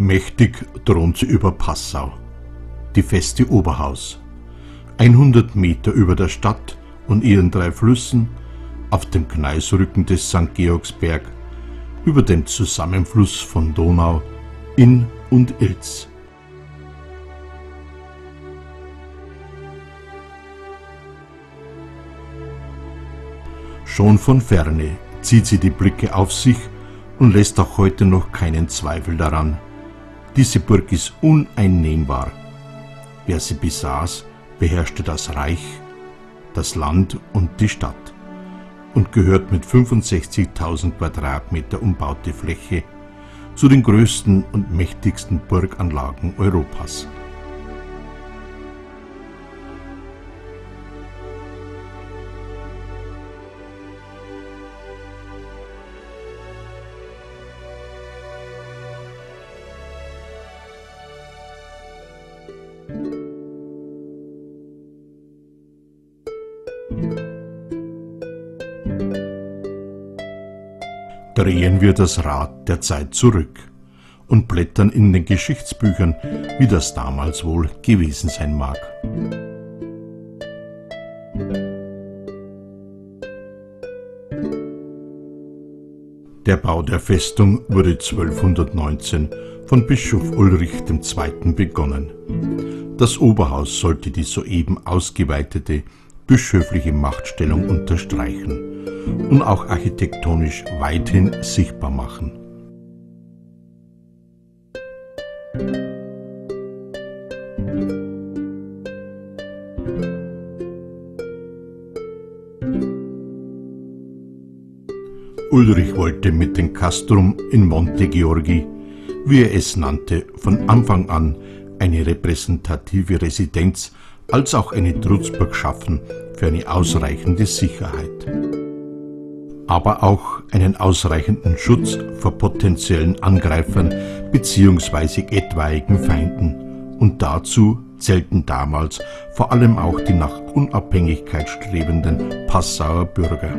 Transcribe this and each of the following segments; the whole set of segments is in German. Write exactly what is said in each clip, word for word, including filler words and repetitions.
Mächtig thront sie über Passau, die feste Oberhaus, hundert Meter über der Stadt und ihren drei Flüssen, auf dem Gneisrücken des Sankt Georgsberg, über dem Zusammenfluss von Donau, Inn und Ilz. Schon von ferne zieht sie die Blicke auf sich und lässt auch heute noch keinen Zweifel daran. Diese Burg ist uneinnehmbar. Wer sie besaß, beherrschte das Reich, das Land und die Stadt und gehört mit fünfundsechzigtausend Quadratmeter umbaute Fläche zu den größten und mächtigsten Burganlagen Europas. Drehen wir das Rad der Zeit zurück und blättern in den Geschichtsbüchern, wie das damals wohl gewesen sein mag. Der Bau der Festung wurde zwölfhundertneunzehn von Bischof Ulrich der Zweite begonnen. Das Oberhaus sollte die soeben ausgeweitete bischöfliche Machtstellung unterstreichen und auch architektonisch weithin sichtbar machen. Ulrich wollte mit dem Castrum in Monte Georgi, wie er es nannte, von Anfang an eine repräsentative Residenz als auch eine Trutzburg schaffen für eine ausreichende Sicherheit, aber auch einen ausreichenden Schutz vor potenziellen Angreifern bzw. etwaigen Feinden, und dazu zählten damals vor allem auch die nach Unabhängigkeit strebenden Passauer Bürger.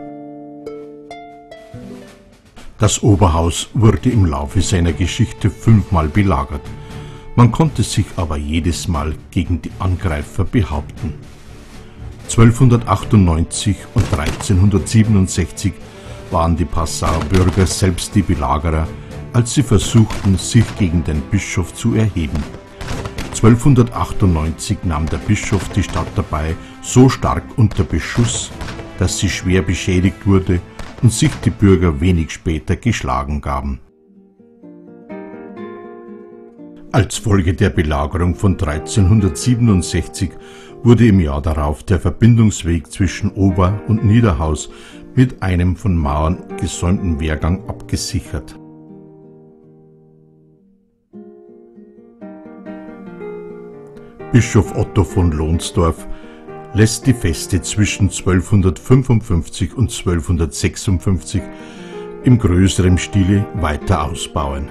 Das Oberhaus wurde im Laufe seiner Geschichte fünfmal belagert. Man konnte sich aber jedes Mal gegen die Angreifer behaupten. zwölfhundertachtundneunzig und dreizehnhundertsiebenundsechzig waren die Passauer Bürger selbst die Belagerer, als sie versuchten, sich gegen den Bischof zu erheben. zwölfhundertachtundneunzig nahm der Bischof die Stadt dabei so stark unter Beschuss, dass sie schwer beschädigt wurde und sich die Bürger wenig später geschlagen gaben. Als Folge der Belagerung von dreizehnhundertsiebenundsechzig wurde im Jahr darauf der Verbindungsweg zwischen Ober- und Niederhaus mit einem von Mauern gesäumten Wehrgang abgesichert. Bischof Otto von Lohnsdorf lässt die Feste zwischen zwölfhundertfünfundfünfzig und zwölfhundertsechsundfünfzig im größeren Stile weiter ausbauen.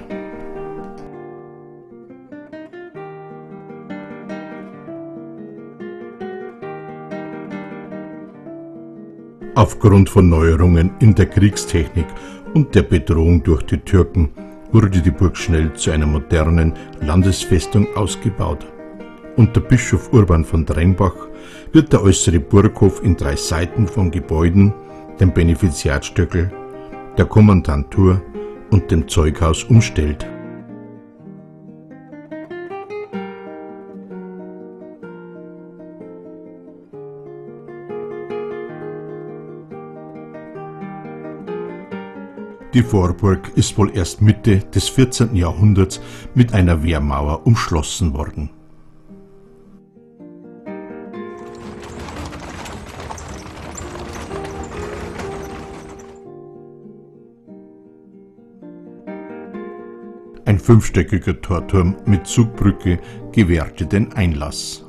Aufgrund von Neuerungen in der Kriegstechnik und der Bedrohung durch die Türken wurde die Burg schnell zu einer modernen Landesfestung ausgebaut. Unter Bischof Urban von Drengbach wird der äußere Burghof in drei Seiten von Gebäuden, dem Benefiziatstöckel, der Kommandantur und dem Zeughaus umstellt. Die Vorburg ist wohl erst Mitte des vierzehnten Jahrhunderts mit einer Wehrmauer umschlossen worden. Ein fünfstöckiger Torturm mit Zugbrücke gewährte den Einlass.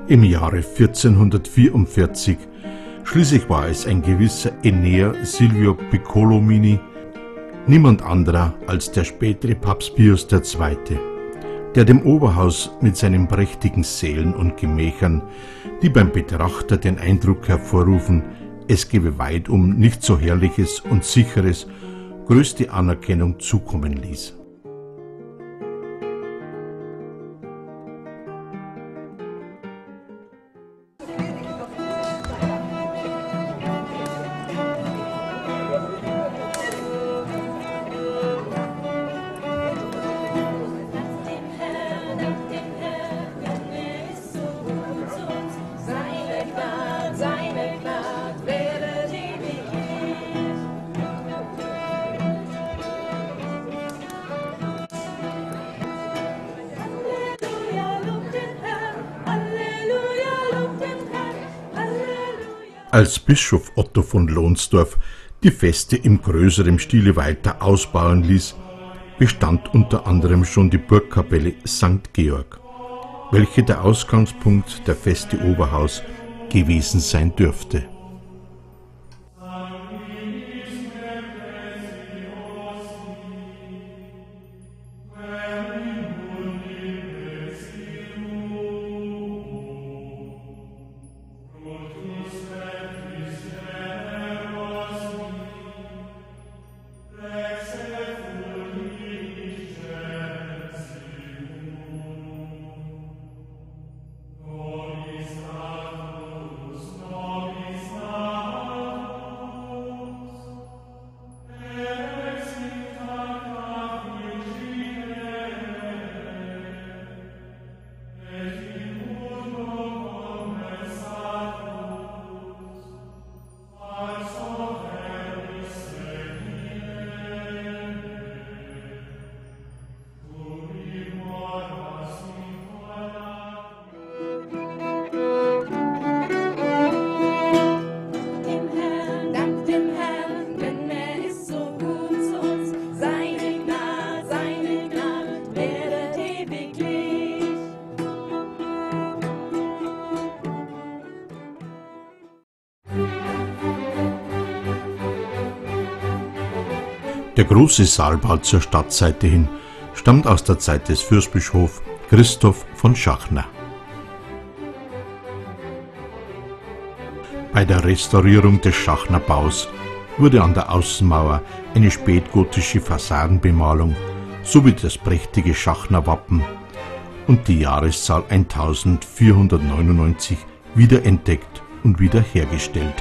im Jahre vierzehnhundertvierundvierzig. Schließlich war es ein gewisser Enea Silvio Piccolomini, niemand anderer als der spätere Papst Pius der Zweite, der dem Oberhaus mit seinen prächtigen Sälen und Gemächern, die beim Betrachter den Eindruck hervorrufen, es gebe weit um nicht so herrliches und sicheres, größte Anerkennung zukommen ließ. Als Bischof Otto von Lohnsdorf die Feste im größeren Stile weiter ausbauen ließ, bestand unter anderem schon die Burgkapelle Sankt Georg, welche der Ausgangspunkt der Feste Oberhaus gewesen sein dürfte. Der große Saalbau zur Stadtseite hin stammt aus der Zeit des Fürstbischofs Christoph von Schachner. Bei der Restaurierung des Schachnerbaus wurde an der Außenmauer eine spätgotische Fassadenbemalung sowie das prächtige Schachnerwappen und die Jahreszahl eintausendvierhundertneunundneunzig wiederentdeckt und wiederhergestellt.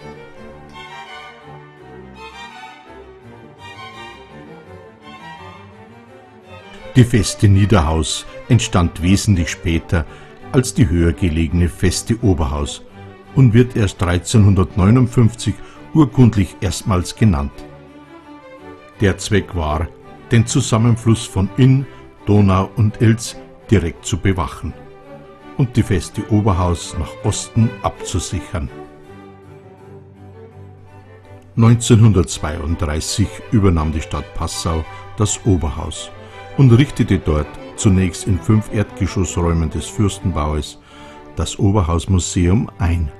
Die Feste Niederhaus entstand wesentlich später als die höher gelegene Feste Oberhaus und wird erst dreizehnhundertneunundfünfzig urkundlich erstmals genannt. Der Zweck war, den Zusammenfluss von Inn, Donau und Ilz direkt zu bewachen und die Feste Oberhaus nach Osten abzusichern. neunzehnhundertzweiunddreißig übernahm die Stadt Passau das Oberhaus und richtete dort, zunächst in fünf Erdgeschossräumen des Fürstenbaues, das Oberhausmuseum ein.